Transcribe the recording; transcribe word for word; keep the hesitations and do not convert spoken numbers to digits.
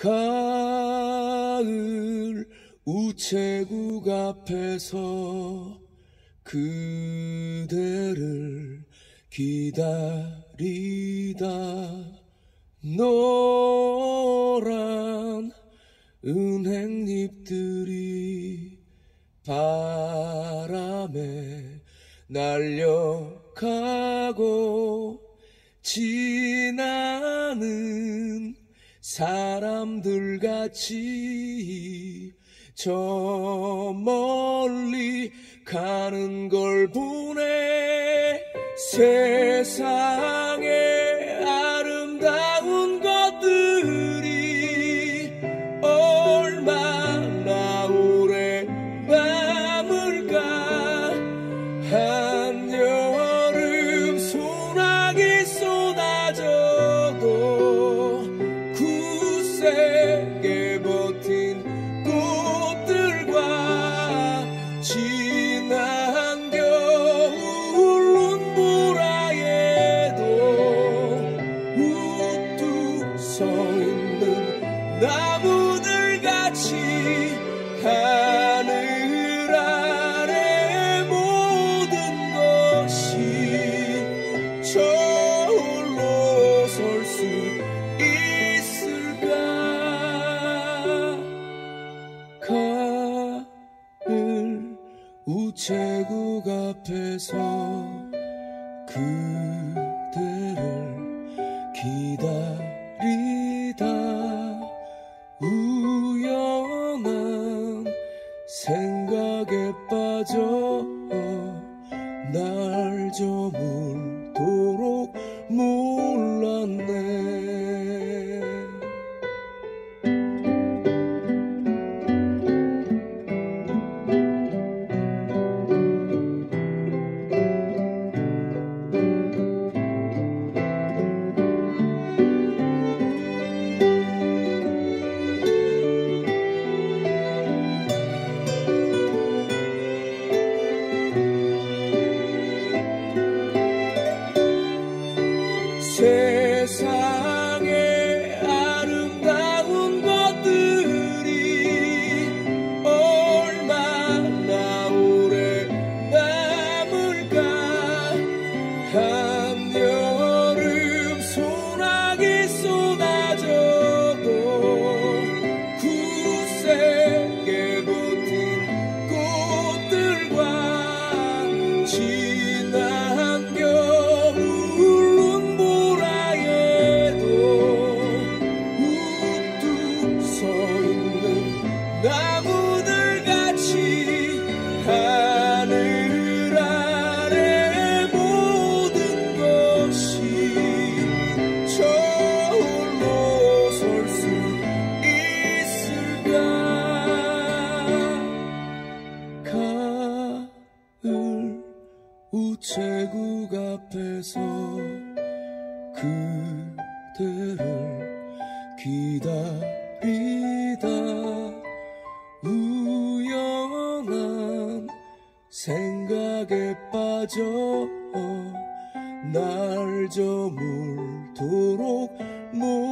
가을 우체국 앞에서 그대를 기다리다 노란 은행잎들이 바람에 날려가고 지나는 사람들 같이 저 멀리 가는 걸 보네. 세상에 아름다운 것들이 얼마나 오래 남을까. 한여름 소나기 쏟아져도 굳세게 버틴 꽃들과 지난 겨울 눈보라에도 우뚝 서있는 나무들같이 하늘 아래 모든 것이 저홀로 설 수 있을까. 가을 우체국 앞에서 그대를 기다리다 우연한 생각에 빠져 날 저물도록 몰랐네. 세상에 아름다운 것들이 얼마나 오래 남을까. 한여름 소나기 쏟아져도 굳세게 버틴 꽃들과 지난 겨울 눈보라에도 우뚝 서있는 나무들같이 하늘 아래 모든 것이 저홀로 설 수 있을까. 가을 우체국 앞에서 그대를 기다리다 우연한 생각에 빠져 날 저물도록